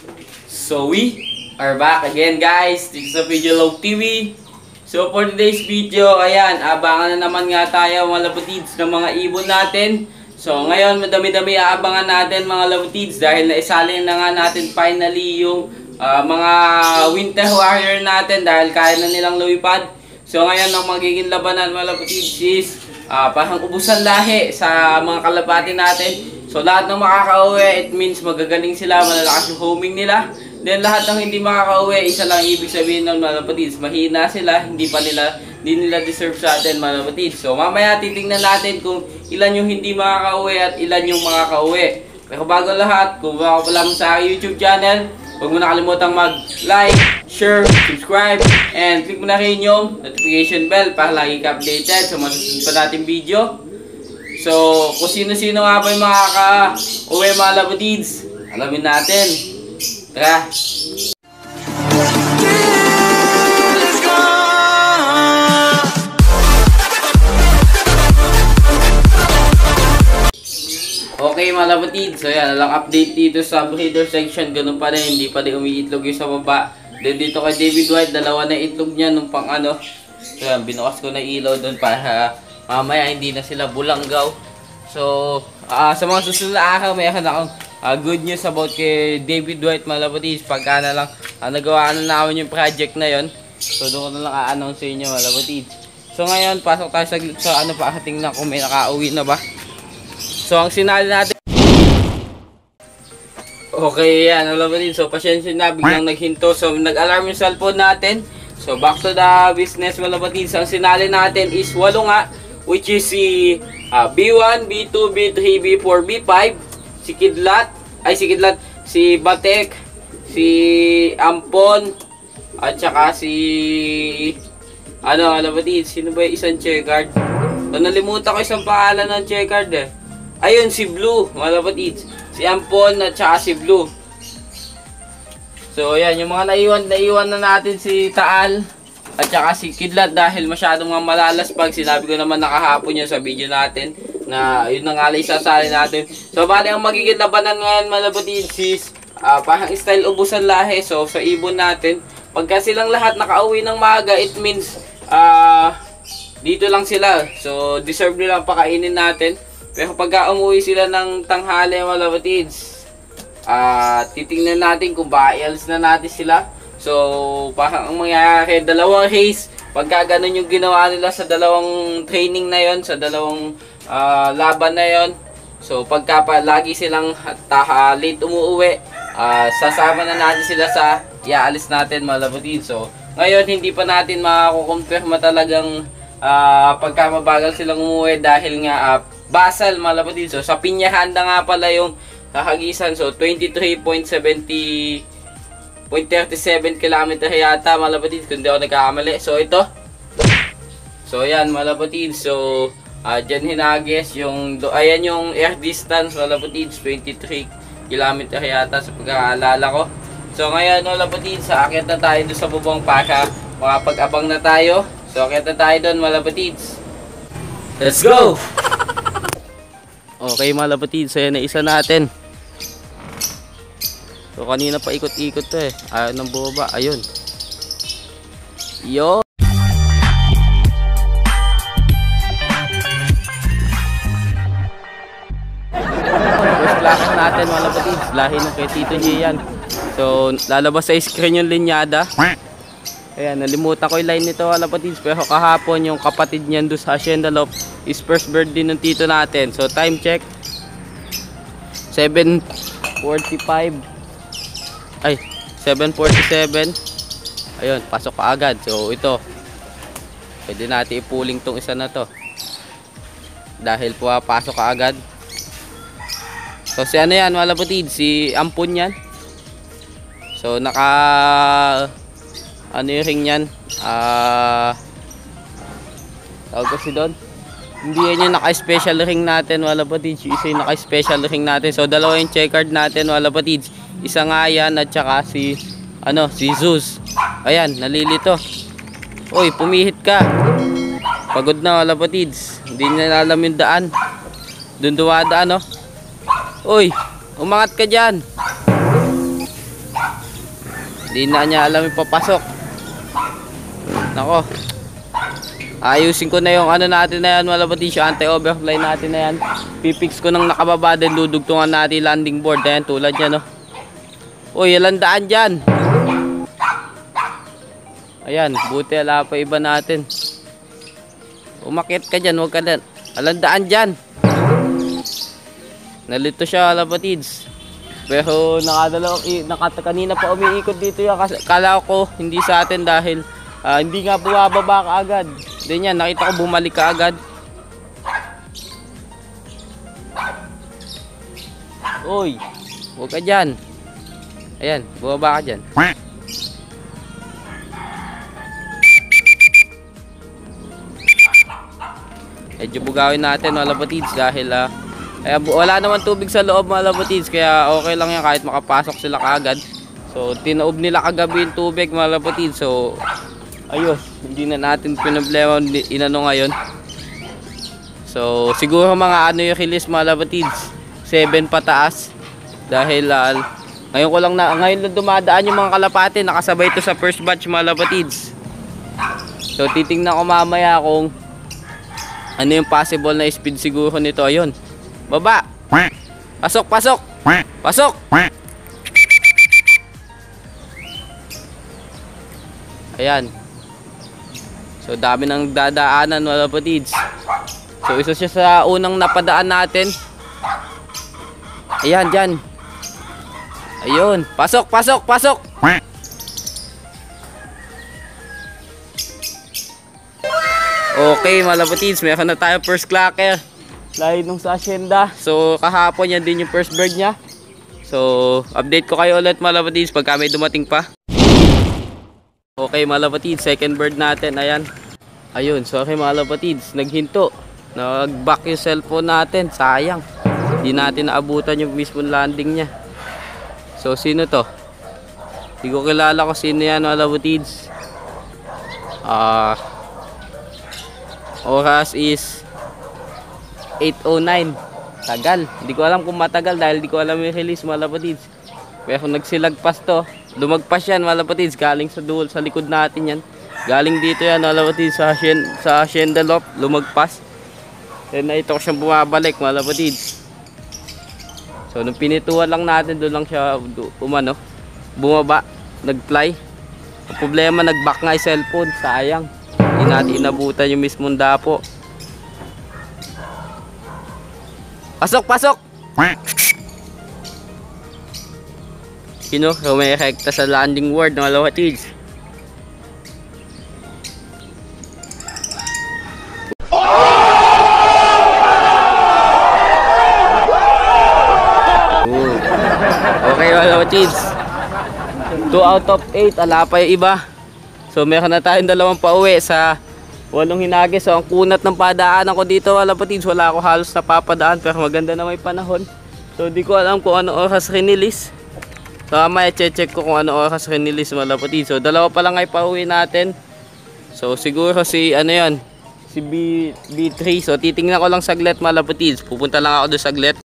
So we are back again guys, dito sa Videolog TV. So for today's video, ayan, abangan na naman nga tayo mga labutids ng mga ibon natin. So ngayon madami-dami aabangan natin mga labutids dahil naisalin na nga natin finally yung mga winter warrior natin dahil kaya na nilang lumipad. So ngayon ang magiging labanan mga labutids is parang ubusan lahi sa mga kalapati natin. So lahat ng makakauwi, it means magagaling sila, malalakas yung homing nila. Then lahat ng hindi makakauwi, isa lang ibig sabihin ng mga kapatids, mahina sila, hindi nila deserve sa atin mga kapatids. So mamaya titingnan natin kung ilan yung hindi makakauwi at ilan yung makakauwi. Pero bago lahat, kung bago pa lang sa YouTube channel, huwag mo na kalimutang mag-like, share, subscribe, and click mo na rin yung notification bell para lagi ka updated sa mga susunod pa nating video. So, kung sino-sino nga ba yung makaka-uwi mga labutids, alamin natin. Tara! Okay mga labutids, so yan, walang update dito sa breeder section, ganun pa rin, hindi pa rin umiitlog yung sa baba. Then dito kay David White, dalawa na itlog niya nung pang ano. So yan, binukas ko na ilaw doon para mamaya hindi na sila bulanggaw. So, sa mga susunod na araw, mayroon akong good news about kay David White mga labutids. Pagka na lang, nagawa na namin yung project na yon. So, doon ko na lang a-announce sa inyo mga labutids. So, ngayon, pasok tayo sa ano pa, tingnan kung may nakauwi na ba. So, ang sinali natin. Okay, yan mga labutids. So, pasyensya na, biglang naghinto. So, nag-alarm yung cellphone natin. So, back to the business mga labutids. Ang sinali natin is 8 nga, which is si B1, B2, B3, B4, B5, si Kidlat, si Batek, si Ampon, at saka si ano ba sino ba yung isang checkered? So, nalimutan ko isang pangalan ng checkered eh. Ayun, si Blue, mga labatids. Si Ampon at saka si Blue. So, yan, yung mga naiwan na natin si Taal at saka si Kidlat dahil masyadong mga malalaspag. Sinabi ko naman nakahapon yun sa video natin na yun na nga lang isasali natin. So bali ang magiging labanan ngayon mga labutids is parang style ubusan lahi. So sa ibon natin, pagka silang lahat nakauwi ng maaga, it means dito lang sila. So deserve nilang pakainin natin. Pero pagka umuwi sila ng tanghali mga labutids, titingnan natin kung ba-ails na natin sila. So, parang ang mangyayari, dalawang race, pagka ganun yung ginawa nila sa dalawang training na yon, sa dalawang laban na yon. So, pagka lagi silang late umuwi, sasama na natin sila sa iaalis natin mga labutids. So, ngayon hindi pa natin makakukumpirma talagang pagka mabagal silang umuwi dahil nga basal mga labutids. So, sa Piñahanda nga pala yung kakagisan. So, 23.37 km yata mga labutids kung di ako nagkakamali. So ito. So ayan mga labutids. So dyan hinagis yung ayan yung air distance mga labutids, 23 km yata sa pagkakaalala ko. So ngayon mga labutids, aakyat na tayo doon sa bubong para makapag-abang na tayo. So aakyat na tayo doon mga labutids. Let's go! Okay mga labutids, ayan na isa natin. So kanina pa ikot-ikot to eh. Ayaw nang bumaba. Ayun. Yo. First class natin mga labutids. Lahi ng kay Tito G yan. So lalabas sa screen yung linyada. Ayan, nalimutan ko yung line nito mga labutids. Pero kahapon yung kapatid niyan doon sa Hacienda Loft is first birthday ng tito natin. So time check 7:45. Ay, 7:47. Ayun, pasok ka agad. So ito, pwede natin ipuling tong isa na to dahil po pasok ka agad. So si ano yan mga labutids, si Ampon yan. So naka ano yung ring yan, tawag kasi doon, hindi yan yung naka-special ring natin mga labutids. Isa yung naka-special ring natin. So dalawa yung checkered natin mga labutids. Isa nga yan at saka si Zeus. Ayan, nalilito. Uy, pumihit ka. Pagod na mga labatids. Hindi niya alam yung daan. Doon dumadaan, no? Uy, umangat ka dyan. Hindi na niya alam yung papasok. Nako. Ayusin ko na yung ano natin na yan, mga labatids, yung anti-overfly natin na yan. Pipix ko ng nakababa din, dudugtungan natin yung landing board. Ayan, tulad yan, no. Uy, alandaan dyan. Ayan, buti ala pa iba natin. Umakit ka dyan, huwag ka dyan. Alandaan dyan. Nalito siya, mga labatids. Pero kanina pa umiikot dito yan. Kala ko hindi sa atin dahil hindi nga bumababa ka agad. Then yan, nakita ko bumalik ka agad. Uy, huwag ka dyan. Ayan, bumaba ka dyan. Medyo bugawin natin, mga labatids, dahil wala naman tubig sa loob, mga labatids, kaya okay lang yan kahit makapasok sila kaagad. So tinaob nila kagabi yung tubig, mga labatids. So ayos, hindi na natin pinoblema inano ngayon. So siguro mga ano yung release, mga labatids, 7 pataas. Dahil ngayon lang dumadaan yung mga kalapate, nakasabay ito sa first batch, mga labatids. So titingnan ko mamaya kung ano yung possible na speed siguro nito. Ayun, baba, pasok, pasok, pasok. Ayan. So dami nang dadaanan, mga labatids. So isa siya sa unang napadaan natin. Ayan, dyan. Ayun, pasok, pasok, pasok. Okay, mga labatids, meron na tayo first clocker. Layo nung sa asyenda. So kahapon yan din yung first bird niya. So update ko kayo ulit, mga labatids, pagka may dumating pa. Okay, mga labatids, second bird natin. Ayan. Ayun, sorry mga labatids, naghinto. Nag-back yung cellphone natin. Sayang. Hindi natin naabutan yung mismong landing niya. So sino to? Hindi ko kilala ko sino yan, mga labatids. Oras is 8:09. Tagal. Hindi ko alam kung matagal dahil hindi ko alam yung release, mga labatids. Pero nagsilagpas to. Lumagpas yan, mga labatids. Galing sa dual, sa likod natin yan. Galing dito yan, mga labatids, sa Hacienda Loft. Lumagpas. Then na ito ko siyang bumabalik, mga labatids. So nung pinituan lang natin, doon lang siya bumaba, nag-fly. Ang problema, nag-back nga yung cellphone. Sayang. Hindi natin inabutan yung mismong dapo. Pasok, pasok! Rumirekta sa landing ward, mga labatids. Okay, mga labatids, 2 out of 8, ala pa yung iba. So meron na tayong dalawang pauwi sa 8 hinagi. So ang kunat ng padaanan ko dito, mga labatids, wala ako halos napapadaan, pero maganda na may panahon. So di ko alam kung ano oras rinilis. So mamaya check ko kung ano oras rinilis, mga labatids. So dalawa pa lang ay pauwi natin. So siguro si si B3. So titingnan ko lang saglit, mga labatids. Pupunta lang ako doon saglit.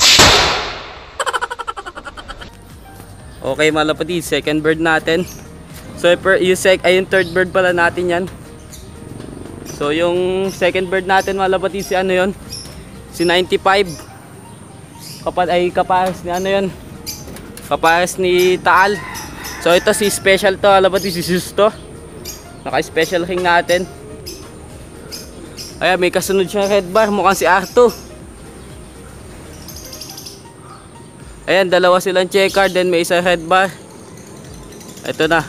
Okay, mga labatids, second bird natin. So yung third bird pala natin yan. So yung second bird natin, mga labatids, si si 95. Kapares ni kapares ni Taal. So ito si special to, mga labatids, si Susto. Naka-special ring natin. Ayan, may kasunod siyang red bar, mukhang si Arto. Ayan, dalawa silang checker, then may isang red bar. Ito na.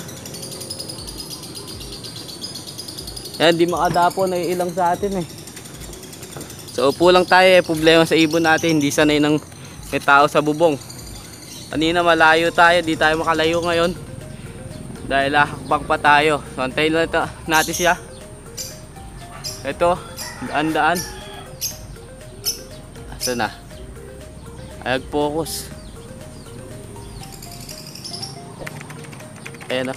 Ayan, di makadapo na yung ilang sa atin eh. So upo lang tayo eh. Problema sa ibon natin, hindi sanay ng may tao sa bubong. Kanina malayo tayo, di tayo makalayo ngayon dahil hakbang pa tayo. So antayin lang natin siya. Ito, daan-daan. Asa na? Ayag focus. Ayan na.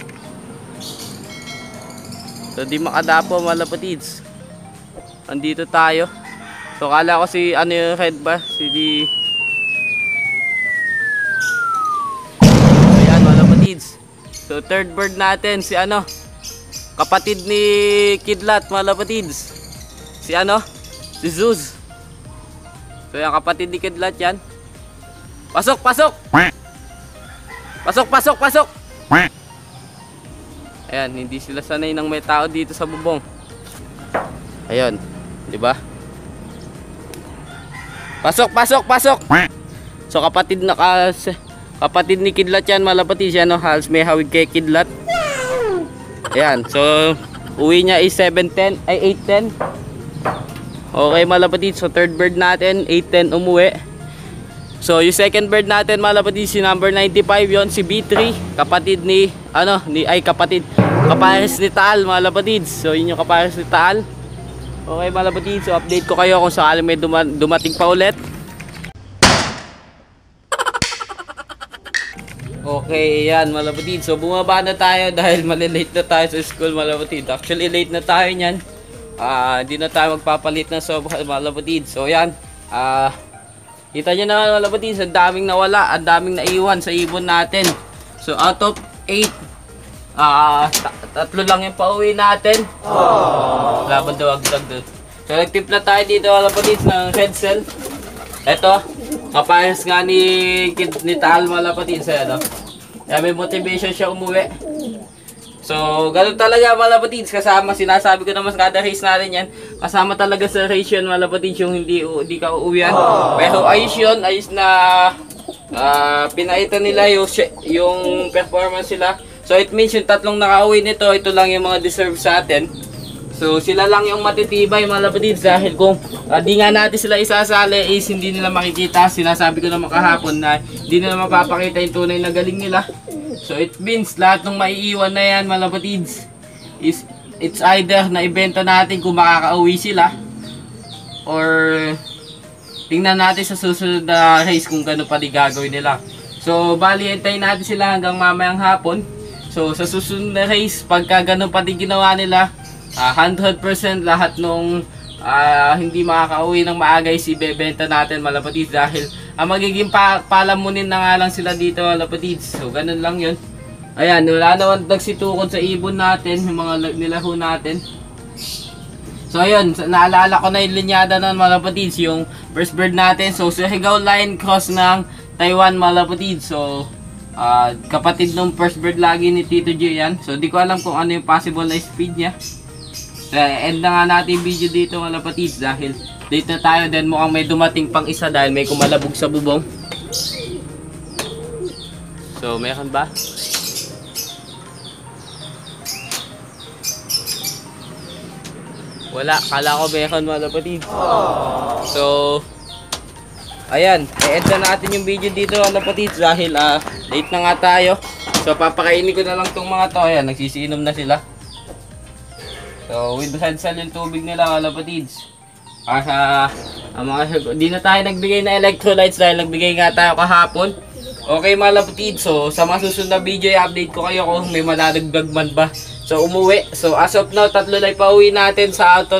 So di makadapo, mga labatids. Andito tayo. So kala ko si yung red bar, Ayan, mga labatids. So So third bird natin si ano, kapatid ni Kidlat mga lapatids. Si ano, si Zeus. So yung kapatid ni Kidlat yan. Pasok, pasok. Pasok, pasok, pasok. Ayan, hindi sila sanay ng may tao dito sa bubong. Ayun, di ba? Pasok, pasok, pasok. So kapatid ni Kidlat yan, malapatid siya, no? Halos may hawig kay Kidlat. Ayan, so uwi niya is 7:10 ay 8:10. Okay, malapatid. So third bird natin 8:10 umuwi. So yung second bird natin, malapatid, si number 95 yon, si B3, kapatid ni ano, kapares ni Taal, malapatid. So yun yung kapares ni Taal. Okay, malapatid. So update ko kayo kung sakaling may dumating pa ulit. Okay, yan malapatid. So bumaba na tayo dahil malilate na tayo sa school, malapatid. Actually late na tayo niyan. Hindi na tayo magpapalit na sobra, malapatid. So yan, kita nyo naman malapatid, ang daming nawala, ang daming naiwan sa ibon natin. So out of 8, tatlo lang yung pauwi natin. Laban daw agdag doon. So nagtimpla tayo dito malapatid ng red cell. Eto, kapares nga ni Taal, malapatid sa ano. Kaya may motivation siya umuwi. So, ganun talaga malapatid. Kasama, sinasabi ko naman sa kada race natin yan. Kasama talaga sa race yun malapatid yung hindi ka uuwian. Pero ayos yun, ayos na pinaitan nila yung performance sila. So, it means yung tatlong nakauwi nito, ito lang yung mga deserve sa atin. So, sila lang yung matitibay malapatid dahil kung di nga natin sila isasali is hindi nila makikita. Sinasabi ko naman kahapon na hindi nila mapapakita yung tunay na galing nila. So it means lahat ng maiiwan na yan malapatids is it's either na ibenta natin kung makakauwi sila or tingnan natin sa susunod na race kung gano'n pa di gagawin nila. So bali hintayin natin sila hanggang mamayang hapon. So sa susunod na race pagka gano'n pa di ginawa nila, 100% lahat nung hindi makakauwi ng maaga is ibebenta natin malapatids dahil magiging palamunin na nga lang sila dito malapatids. So ganun lang yun. Ayan, wala naman nagsitukod sa ibon natin, yung mga nilaro natin. So ayun, naalala ko na yung linyada ng malapatids, yung first bird natin. So Surigao line cross ng Taiwan malapatids. So kapatid ng first bird lagi ni Tito G yan. So di ko alam kung ano yung possible na speed niya. End na nga natin yung video dito mga lapatids dahil late na tayo, then mukhang may dumating pang isa dahil may kumalabog sa bubong. So meron ba? Wala, kala ko meron mga lapatids. So ayan, i-end na natin yung video dito mga lapatids dahil late na nga tayo. So papakainin ko na lang tong mga to. Ayan, nagsisiinom na sila. So, with red cell yung tubig nila mga lapatids. Di na tayo nagbigay na electrolytes dahil nagbigay nga tayo kahapon. Okay mga lapatids, so sa mga susunod na video i-update ko kayo kung may madadagdag man ba. So umuwi. So as of now, tatlo lang pauwi natin sa out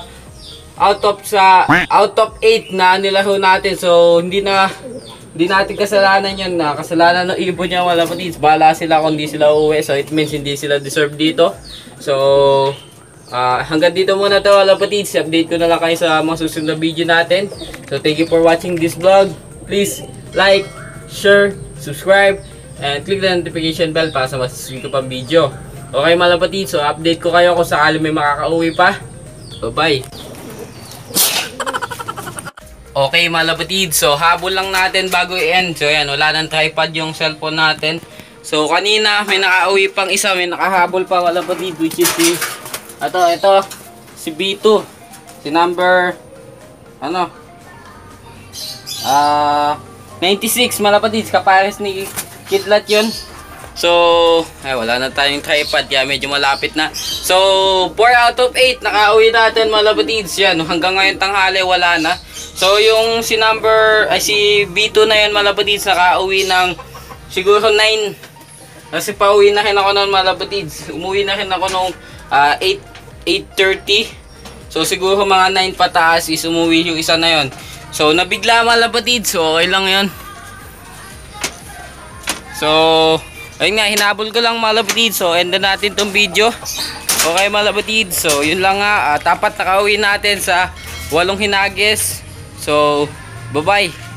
of 8 na nilaro natin. So hindi natin kasalanan yun, na kasalanan ng ibon niya mga lapatids. Bahala sila kung hindi sila uuwi. So it means hindi sila deserve dito. So hanggang dito muna to mga lapatids. Update ko na lang kayo sa mga susunod na video natin. So thank you for watching this vlog. Please like, share, subscribe, and click the notification bell para sa mas susunod ko pang video. Okay mga lapatids, so update ko kayo kung sakali may makakauwi pa. So bye. Okay mga lapatids, so habol lang natin bago i-end. So yan, wala nang tripod yung cellphone natin. So kanina may nakauwi pang isa, may nakahabol pa mga lapatids, which is ito, si B2. Si number 96 mga lapatids, kapares ni Kidlat yun. So wala na tayong tripod kaya medyo malapit na. So 4 out of 8 nakauwi natin mga lapatids. Yan, hanggang ngayon tanghali wala na. So yung si B2 na yan mga lapatids, nakauwi ng siguro 9. Kasi pauwi na rin ako ng mga lapatids. Umuwi na rin ako nung 8:30. So siguro mga 9 pataas is umuwi yung isa na yon. So nabigla mga lapatids. So okay lang yon. So ayun nga, hinabol ko lang mga lapatid. So, end na natin tong video. Okay mga lapatid. So, yun lang nga. Tapat nakauwi natin sa 8 hinagis. So, bye-bye.